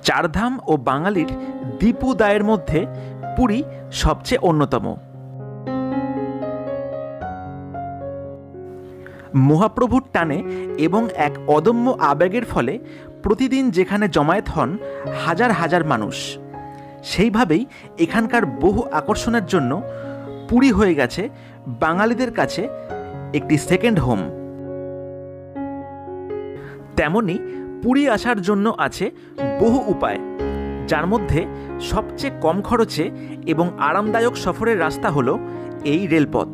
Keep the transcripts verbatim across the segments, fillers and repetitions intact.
চারধাম ও বাঙালির দীপুদায়ের মধ্যে পুরী সবচেয়ে অন্যতম। মহাপ্রভুর টানে এবং এক অদম্য আবেগের ফলে প্রতিদিন যেখানে জমায়েত হন হাজার হাজার মানুষ, সেইভাবেই এখানকার বহু আকর্ষণের জন্য পুরী হয়ে গেছে বাঙালিদের কাছে একটি সেকেন্ড হোম। তেমনি পুরী আসার জন্য আছে বহু উপায়, যার মধ্যে সবচেয়ে কম খরচে এবং আরামদায়ক সফরের রাস্তা হলো এই রেলপথ।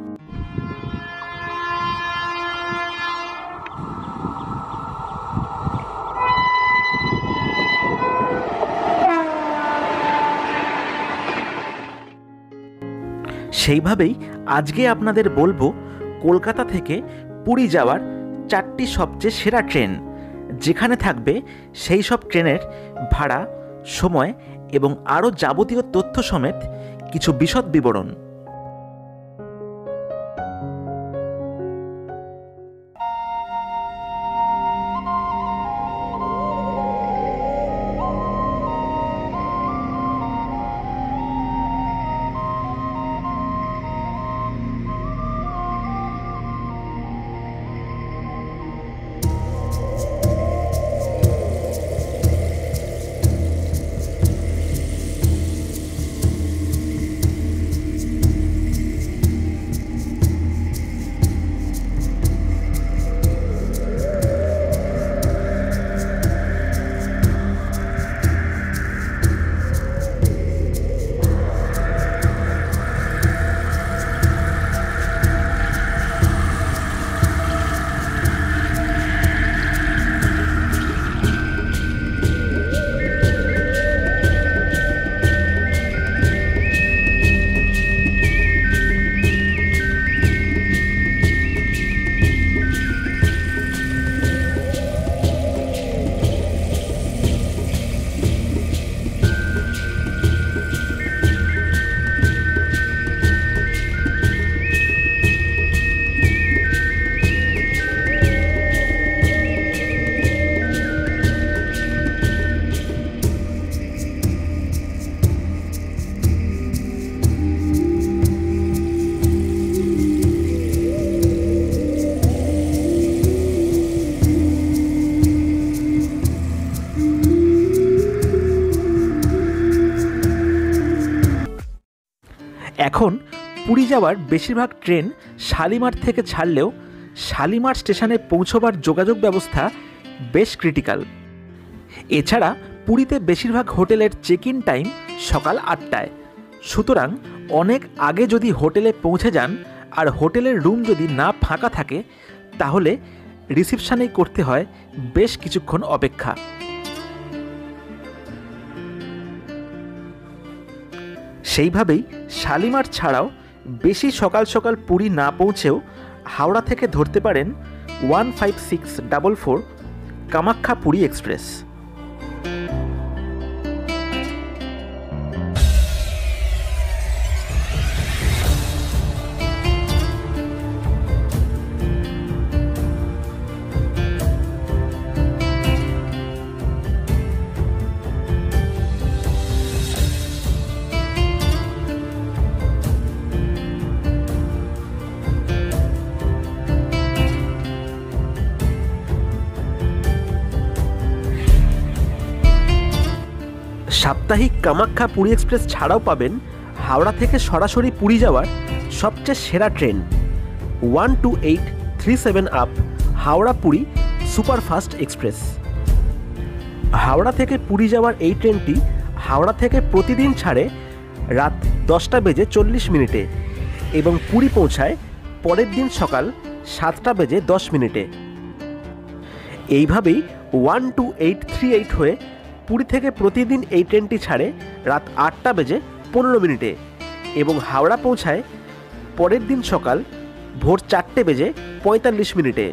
সেইভাবেই আজকে আপনাদের বলবো কলকাতা থেকে পুরী যাওয়ার চারটি সবচেয়ে সেরা ট্রেন, যেখানে থাকবে সেই সব ট্রেনের ভাড়া, সময় এবং আরও যাবতীয় তথ্য সমেত কিছু বিশদ বিবরণ। এখন পুরী যাওয়ার বেশিরভাগ ট্রেন শালিমার থেকে ছাড়লেও শালিমার স্টেশনে পৌঁছবার যোগাযোগ ব্যবস্থা বেশ ক্রিটিক্যাল। এছাড়া পুরীতে বেশিরভাগ হোটেলের চেক ইন টাইম সকাল আটটায়, সুতরাং অনেক আগে যদি হোটেলে পৌঁছে যান আর হোটেলের রুম যদি না ফাঁকা থাকে, তাহলে রিসিপশনেই করতে হয় বেশ কিছুক্ষণ অপেক্ষা। সেইভাবেই শালিমার ছাড়াও বেশি সকাল সকাল পুরী না পৌঁছেও হাওড়া থেকে ধরতে পারেন one five six double four Kamakhya Puri express. সাপ্তাহিক কামাখ্যা পুরী এক্সপ্রেস ছাড়াও পাবেন হাওড়া থেকে সরাসরি পুরী যাওয়ার সবচেয়ে সেরা train one two eight three seven up Howrah Puri superfast express. Howrah থেকে পুরী যাওয়ার এই ট্রেনটি হাওড়া থেকে প্রতিদিন ছাড়ে রাত দশটা বেজে চল্লিশ মিনিটে এবং পুরী পৌঁছায় পরের দিন সকাল সাতটা বেজে দশ মিনিটে। এইভাবেই one two eight three eight হয়ে পুরী থেকে প্রতিদিন এই ট্রেনটি ছাড়ে রাত আটটা বেজে পনেরো মিনিটে এবং হাওড়া পৌঁছায় পরের দিন সকাল ভোর চারটে বেজে পঁয়তাল্লিশ মিনিটে।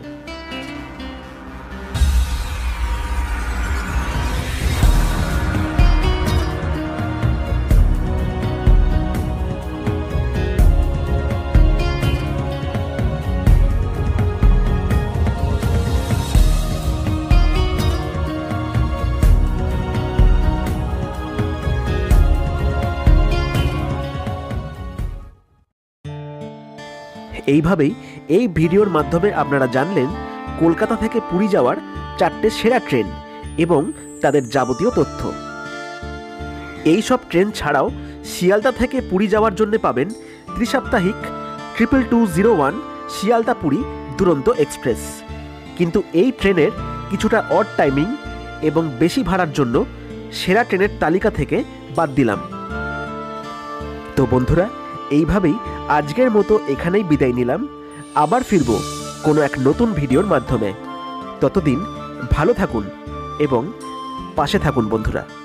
এইভাবেই এই ভিডিওর মাধ্যমে আপনারা জানলেন কলকাতা থেকে পুরী যাওয়ার চারটে সেরা ট্রেন এবং তাদের যাবতীয় তথ্য। এই সব ট্রেন ছাড়াও শিয়ালদা থেকে পুরী যাওয়ার জন্য পাবেন ত্রিসাপ্তাহিক triple two zero one Sealdah Puri Duronto express. কিন্তু এই ট্রেনের কিছুটা অড টাইমিং এবং বেশি ভাড়ার জন্য সেরা ট্রেনের তালিকা থেকে বাদ দিলাম। তো বন্ধুরা, এইভাবেই আজকের মতো এখানেই বিদায় নিলাম। আবার ফিরব কোনো এক নতুন ভিডিওর মাধ্যমে। ততদিন ভালো থাকুন এবং পাশে থাকুন বন্ধুরা।